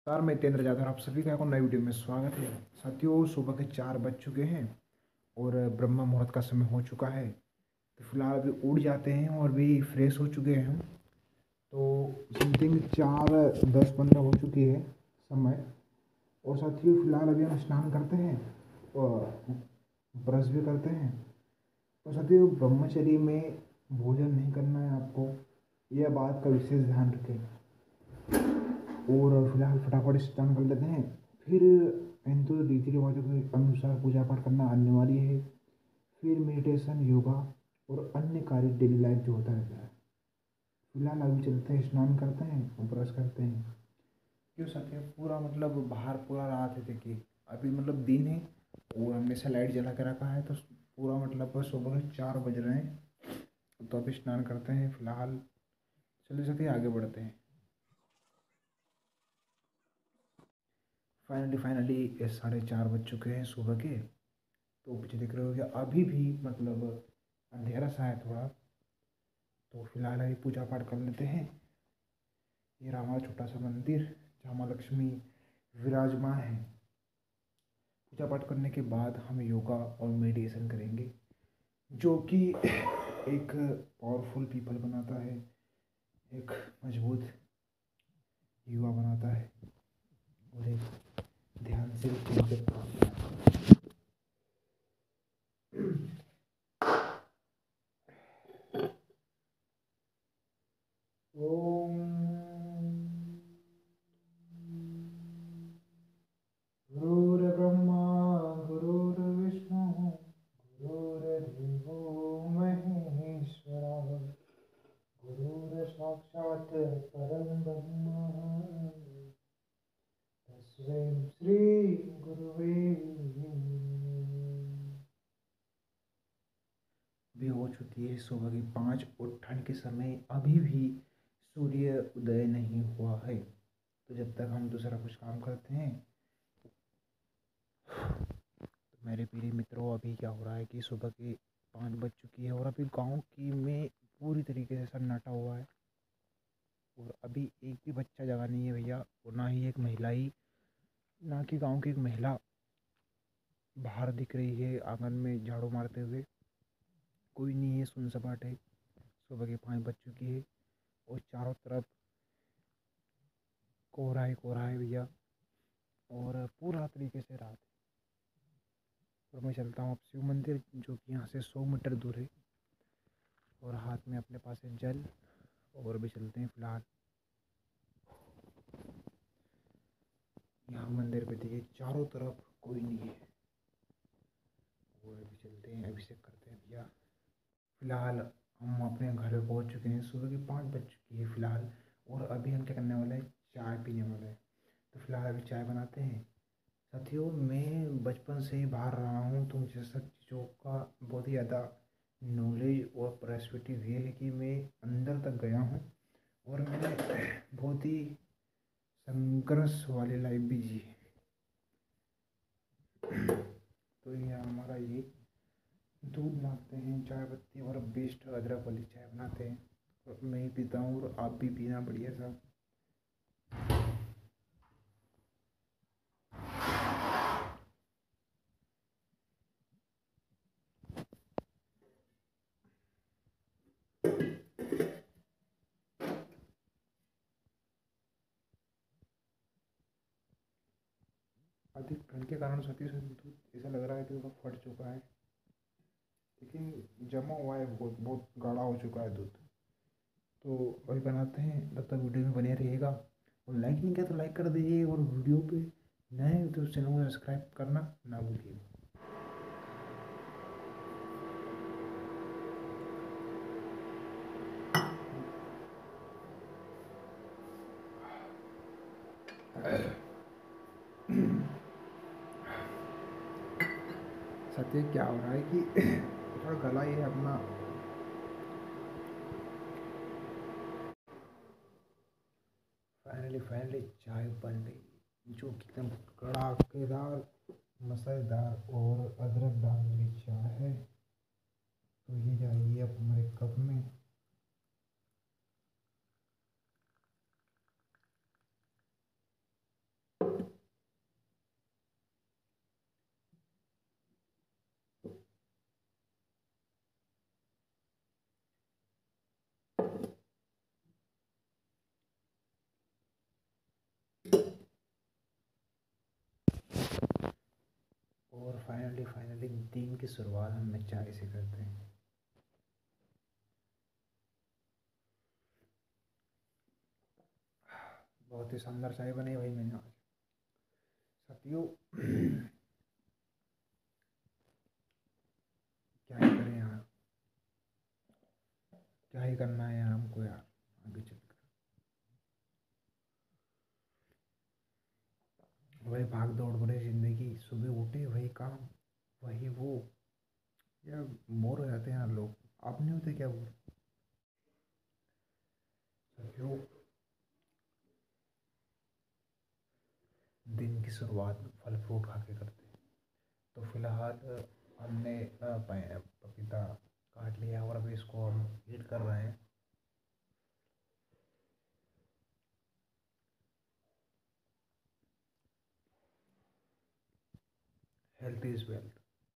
नमस्कार, मैं तेंद्र जाधव, आप सभी का एक और नई वीडियो में स्वागत है। साथियों, सुबह के 4 बज चुके हैं और ब्रह्म मुहूर्त का समय हो चुका है। तो फिलहाल अभी उठ जाते हैं और भी फ्रेश हो चुके हैं हम। तो समथिंग 4:10-15 हो चुकी है समय। और साथियों, फिलहाल अभी हम स्नान करते हैं और ब्रश भी करते हैं। और साथियों, ब्रह्मचर्य में भोजन नहीं करना है आपको, यह बात का विशेष ध्यान रखें। और फिलहाल फटाफट स्नान कर लेते हैं। फिर हिंदू रीति रिवाजों के अनुसार पूजा पाठ करना अनिवार्य है। फिर मेडिटेशन, योगा और अन्य कार्य डेली लाइफ जो होता रहता है। फिलहाल अभी चलते हैं, स्नान करते हैं और ब्रश करते हैं। क्यों साथियों, पूरा मतलब बाहर पूरा रात है। देखिए अभी मतलब दिन है और हमने से लाइट जला के रखा है, तो पूरा मतलब सुबह के 4 बज रहे हैं। तो अभी स्नान करते हैं फिलहाल। चलिए साथियों, आगे बढ़ते हैं। फाइनली 4:30 बज चुके हैं सुबह के। तो पीछे देख रहे हो कि अभी भी मतलब अंधेरा सा है थोड़ा। तो फिलहाल अभी पूजा पाठ कर लेते हैं। ये रहा हमारा छोटा सा मंदिर जहाँ माँ लक्ष्मी विराजमान है। पूजा पाठ करने के बाद हम योगा और मेडिटेशन करेंगे, जो कि एक पावरफुल पीपल बनाता है, एक मजबूत युवा बनाता है और एक ध्यानशील केंद्रित बनाता है। ओम गुरुर्ब्रह्मा गुरुर्विष्णु गुरुर्देवो महेश्वरः गुरुर्साक्षात् परं ब्रह्म तस्मै श्री गुरुवे नमः। भी हो चुकी है सुबह की 5 और ठंड के समय अभी भी सूर्य उदय नहीं हुआ है। तो जब तक हम दूसरा कुछ काम करते हैं, तो मेरे प्रिय मित्रों, अभी क्या हो रहा है कि सुबह के 5 बज चुकी है और अभी गांव की में पूरी तरीके से सन्नाटा हुआ है। और अभी एक भी बच्चा जगा नहीं है भैया, और ना ही एक महिला ही, ना कि गांव की एक महिला बाहर दिख रही है आंगन में झाड़ू मारते हुए। कोई नहीं है, सुन सपाट है। सुबह के 5 बज चुकी है और चारों तरफ कोहरा है भैया, और पूरा तरीके से रात है। और मैं चलता हूँ अब शिव मंदिर, जो कि यहाँ से 100 मीटर दूर है, और हाथ में अपने पास है जल। और भी चलते हैं फिलहाल। यहाँ मंदिर पे देखिए चारों तरफ कोई नहीं है। और अभी चलते हैं, अभिषेक करते हैं भैया। फिलहाल हम अपने घर पे पहुँच चुके हैं। सुबह की 5 बज चुकी है फिलहाल। और अभी हम क्या करने वाले हैं, चाय पीने वाले हैं। तो फिलहाल अभी चाय बनाते हैं। साथियों, मैं बचपन से ही बाहर रहा हूँ, तो मुझे सब चीज़ों का बहुत ही ज़्यादा नॉलेज और पर्सपेक्टिव ये है कि मैं अंदर तक गया हूँ और मैंने बहुत ही संघर्ष वाली लाइफ भी जी है। तो ये हमारा ये दूध बनाते हैं, चाय पत्ती और बेस्ट अदरक वाली चाय बनाते हैं, और मैं ही पीता हूँ और आप भी पीना बढ़िया सा। अधिक ठंड के कारण सती से दूध ऐसा लग रहा है कि थोड़ा फट चुका है, लेकिन जमा हुआ है, बहुत बहुत गाढ़ा हो चुका है दूध। तो वही बनाते हैं, तब तक वीडियो में बने रहिएगा। और लाइक नहीं किया तो लाइक कर दीजिए, और वीडियो पे नए हो तो चैनल को सब्सक्राइब करना ना भूलिए। सत्य क्या हो रहा है कि थोड़ा गला ये अपना फाइनली चाय बन गई, जो कि एकदम कड़ाकेदार मसालेदार और अदरकदार वाली चाय है। तो ये जाएगी अब हमारे कप में। फाइनली दिन की शुरुआत हम चाय से करते हैं। बहुत ही शानदार चाय बनी भाई मैंने आज। साथियों क्या ही करें यार, क्या ही करना है यार हमको यार आगे चलकर। वही भाग दौड़ भरी जिंदगी, सुबह उठे वही काम वही वो, यार बोर हो जाते हैं यार लोग। आप नहीं होते क्या बोर? साथियों दिन की शुरुआत फल फ्रूट खा के करते हैं। तो फिलहाल हमने पपीता काट लिया और अभी इसको हम ईट कर रहे हैं। Health is wealth.